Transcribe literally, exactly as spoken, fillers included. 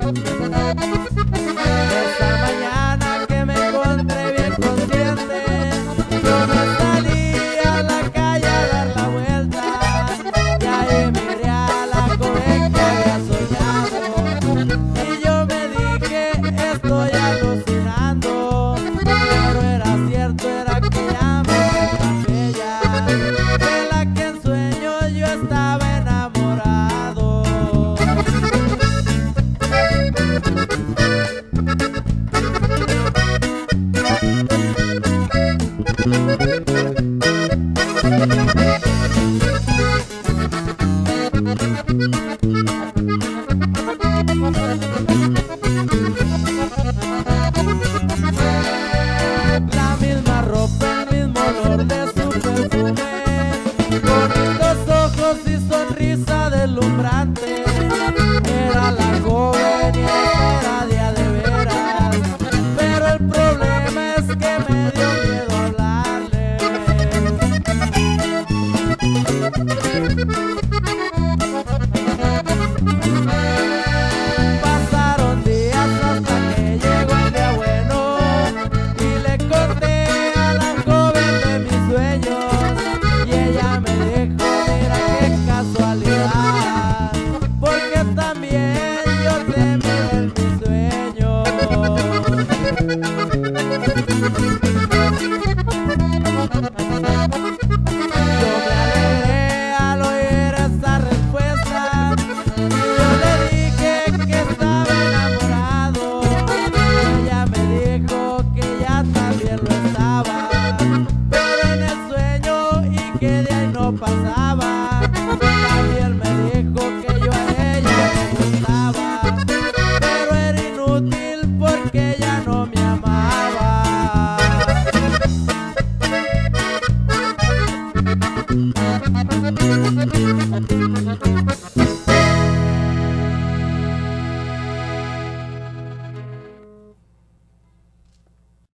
Esta mañana que me encontré bien consciente, yo me salí a la calle a dar la vuelta y ahí miré a la joven que había soñado y yo me dije estoy alucinando, pero era cierto, era aquella mujer tan bella de la que en sueños yo estaba enamorado. La misma ropa, el mismo olor de su perfume, bonitos ojos y sonrisa deslumbrante. Era la joven y era de a de veras, pero el problema es que me dio miedo hablarle. Pasaron días hasta que llegó el día bueno y le conté a la joven de mis sueños y ella me dijo, mira qué casualidad, porque también yo te miré en mis sueños. Yo me alegré al oír esa respuesta y yo le dije que estaba enamorado. Ella me dijo que ya también lo estaba, pero en el sueño y que de ahí no pasaba. También me dijo que yo a ella me gustaba, pero era inútil porque ella no me amaba.